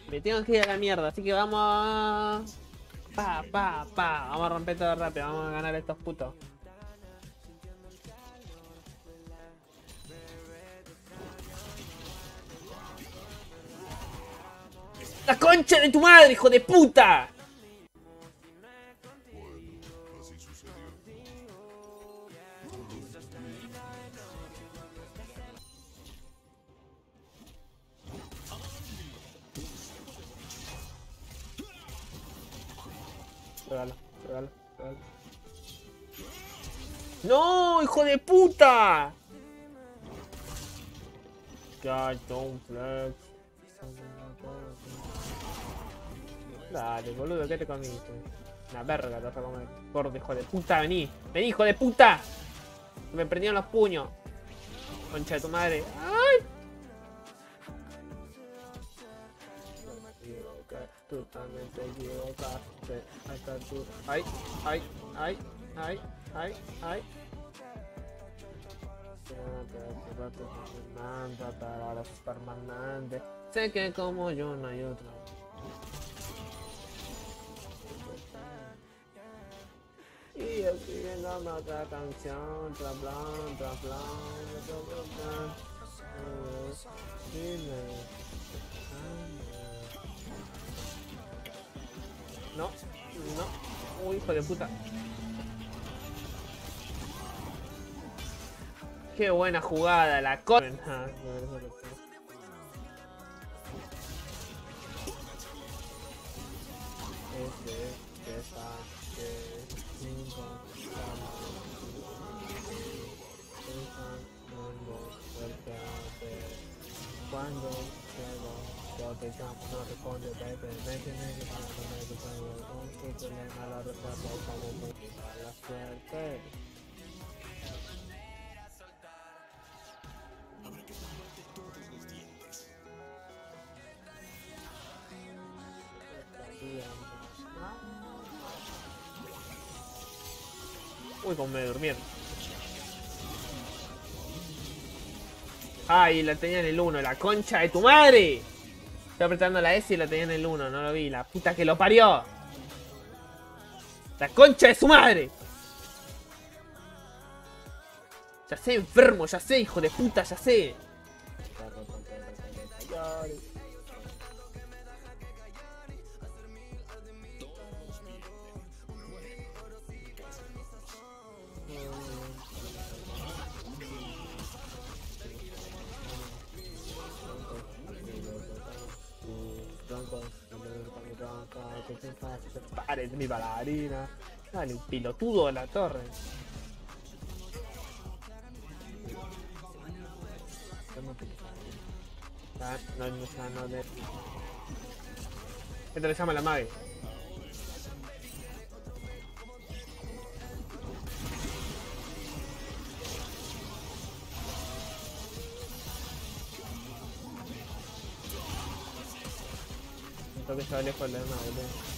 Me tengo que ir a la mierda, así que vamos a... Vamos a romper todo rápido, vamos a ganar a estos putos. ¡La concha de tu madre, hijo de puta! Pégalo. ¡No, hijo de puta! Don't flex. Dale, boludo, ¿qué te comiste? Una verga te vas a comer. Gordo, hijo de puta, vení. Vení, hijo de puta. Me prendieron los puños. Concha de tu madre. ¡Ay! Tú también te equivocaste. Hasta tú. ¡Ay! Para es permanente. Sé que como yo no hay otro. Y yo siguiendo otra canción, bla bla bla bla bla. No. Uy, hijo de puta. Qué buena jugada, la concha. Cuando llego, yo te llamo, no responde, baby. Vete, con tu problema, la retraso como muy mala suerte. Uy, como me durmieron. Ay, la tenía en el 1, la concha de tu madre. Estoy apretando la S y la tenía en el 1, no lo vi. La puta que lo parió. La concha de su madre. Ya sé, enfermo, ya sé, hijo de puta, ya sé. Pares mi bailarina. Dale, un pilotudo a la torre. No. Esto le llama la mague. Creo que estaba lejos de la mague, boludo.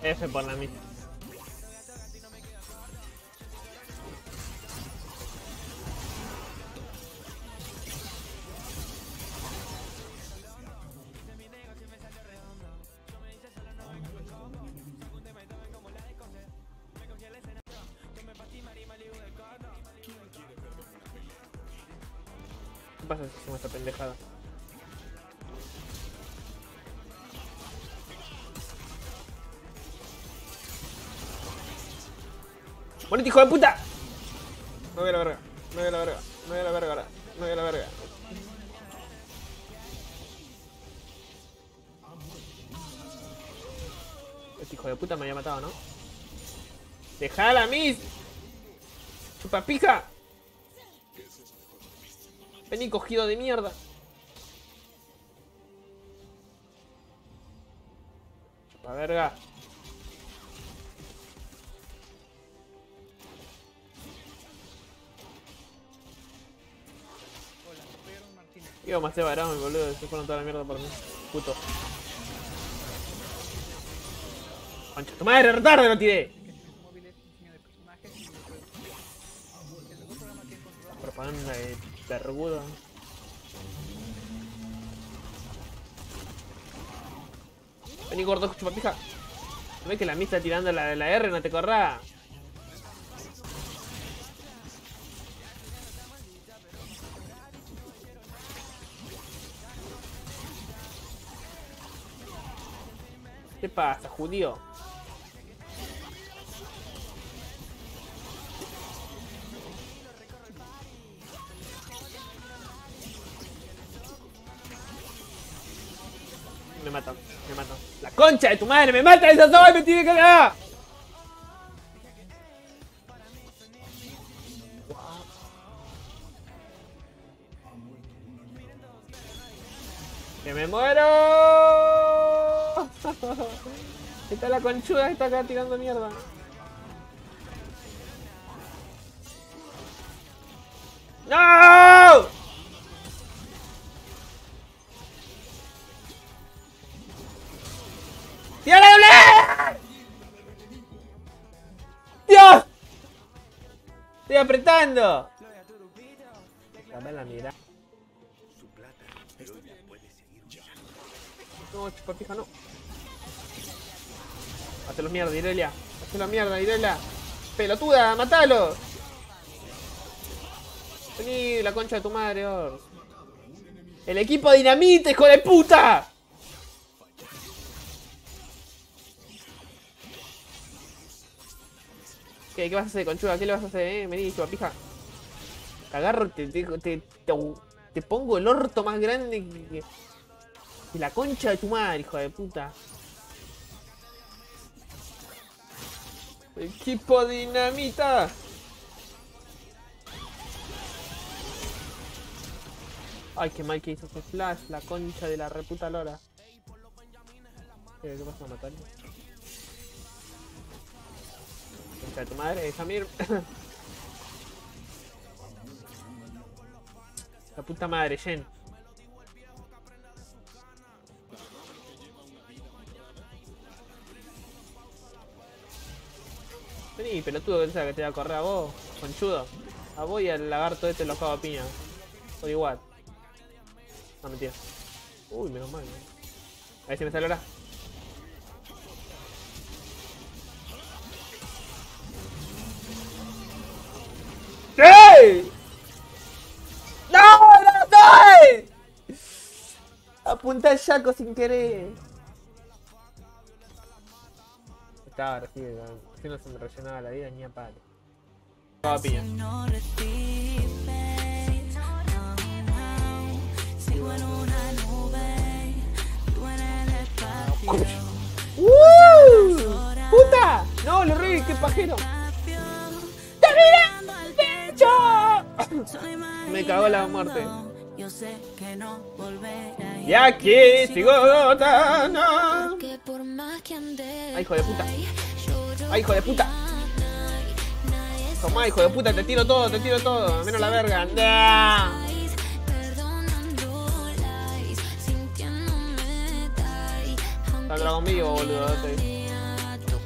F por la mía. ¿Qué pasa si hacemos esta pendejada? ¡Morite, hijo de puta! Me voy a la verga, me voy a la verga, me voy a la verga ahora, me voy a la verga. Este hijo de puta me había matado, ¿no? ¡Dejala, Miss! ¡Chupapija! Vení, cogido de mierda. La verga. Iba más de varón, boludo. Se fueron toda la mierda por mí. Puto. Concha, tu madre, retarde lo tiré. Propaganda de pergudo. Vení, gordo, chupapija. ¿No ves que la mía está tirando la R? No te corra. ¿Qué pasa, judío? Me matan, me matan. ¡La concha de tu madre! ¡Me mata esa soy! ¡Me tiene que dar! ¡Que me muero! Está la conchuda que está acá tirando mierda. ¡No! ¡Tira la doble! ¡Dios! ¡Estoy apretando! Dame la mira. No, chupapija, no. Hazlo mierda, Irelia. Hazlo mierda, Irelia. Pelotuda, matalo. Vení, la concha de tu madre, Or. El equipo dinamita, hijo de puta. ¿Qué vas a hacer, conchuda? ¿Qué le vas a hacer, Vení, chupapija. Te agarro, te pongo el orto más grande que la concha de tu madre, hijo de puta. Equipo dinamita. Ay, qué mal que hizo ese flash, la concha de la reputa lora. ¿Qué pasa, matarlo? Concha de tu madre, Samir. La puta madre, Jen. Vení, pelotudo, pensaba que te iba a correr a vos, conchudo. A vos y al lagarto este lo cago a piña. O igual. No, mentira. Uy, menos mal. A ver si me sale ahora. ¡Sí! ¡No! ¡No estoy! Apunté el Shaco sin querer. Estaba recibido, si no se me rellenaba la vida ni a palo. Cago a piña. ¡Puta! No, lo reí, qué pajero. Me cagó la muerte. Y aquí sigo tan. Ay, hijo de puta. Ay, hijo de puta. Tomá, hijo de puta, te tiro todo, menos la verga. ¡Anda! Está Dragon vivo, boludo.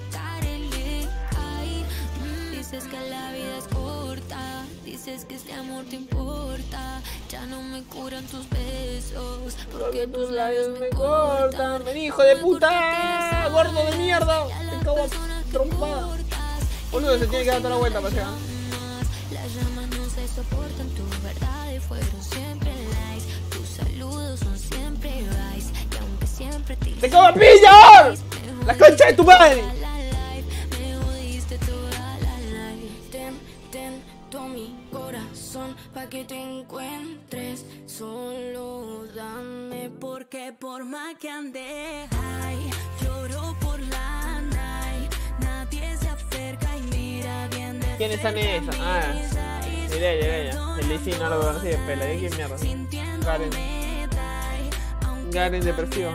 sobran tus besos, Porque tus labios me cortan. Vení, hijo de puta. Gordo de mierda. Te cago a trompada. Boludo, se tiene que dar toda la vuelta para llegar. Las llamas no se soportan, tus verdades fueron siempre lies. Tus saludos son siempre vice. Y aunque siempre ¡Te cago a pillar! ¡La concha de tu madre! me jodiste toda la life. Ten todo mi corazón pa' que te encuentres. Solo dame, porque por más que ande high, lloro por la night. Nadie se acerca y mira bien de ¿Quién está en esa? Ah, Mireia. El DC no lo conocí de pela. ¿De quién mierda? Garen depresivo.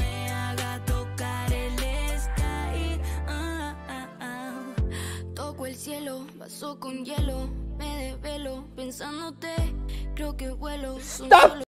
Toco el cielo, vaso con hielo, me desvelo pensándote, creo que vuelo. ¡Stop!